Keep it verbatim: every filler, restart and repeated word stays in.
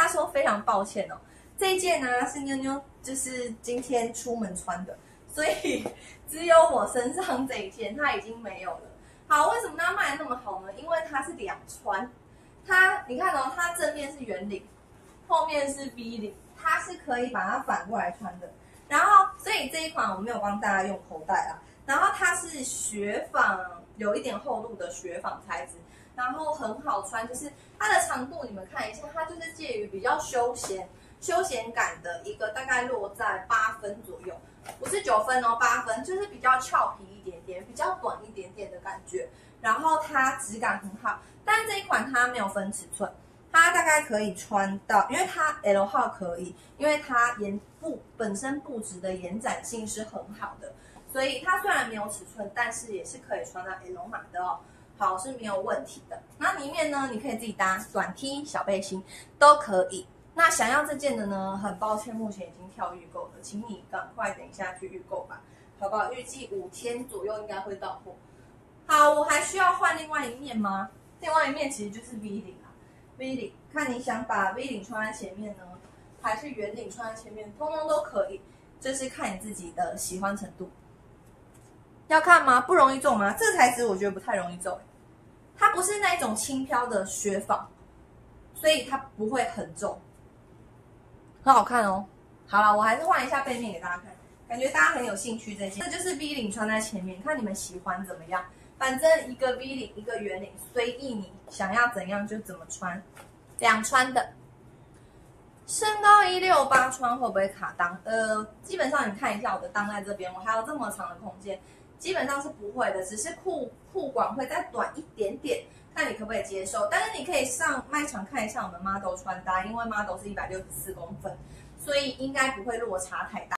家说非常抱歉哦，这一件呢是妞妞就是今天出门穿的，所以只有我身上这一件，它已经没有了。好，为什么它卖的那么好呢？因为它是两穿，它你看哦，它正面是圆领，后面是 V 领，它是可以把它反过来穿的。然后，所以这一款我没有帮大家用口袋啦。然后它是雪纺，有一点厚度的雪纺材质，然后很好穿，就是它的长度你们看一下，它就是介于比较休闲、休闲感的一个，大概落在八分左右，不是九分哦，八分，就是比较俏皮一点点，比较短一点点的感觉。然后它质感很好，但是这一款它没有分尺寸。它大概可以穿到，因为它 L 号可以，因为它延布本身布质的延展性是很好的，所以它虽然没有尺寸，但是也是可以穿到 L 码的哦，好是没有问题的。那里面呢，你可以自己搭短 T、小背心都可以。那想要这件的呢，很抱歉，目前已经跳预购了，请你赶快等一下去预购吧，好不好？预计五天左右应该会到货。好，我还需要换另外一面吗？另外一面其实就是 V 领啊。V 领，看你想把 V 领穿在前面呢，还是圆领穿在前面，通通都可以，就是看你自己的喜欢程度。要看吗？不容易皱吗？这个材质我觉得不太容易皱，它不是那种轻飘的雪纺，所以它不会很皱，很好看哦。好了，我还是换一下背面给大家看，感觉大家很有兴趣这件。这就是 V 领穿在前面，看你们喜欢怎么样。反正一个 V 领，一个圆领，随意你想要怎样就怎么穿。两穿的，身高一六八穿会不会卡裆？呃，基本上你看一下我的裆在这边，我还有这么长的空间，基本上是不会的，只是裤裤管会再短一点点，看你可不可以接受。但是你可以上卖场看一下我们 model 穿搭，因为 model 是一百六十四公分，所以应该不会落差太大。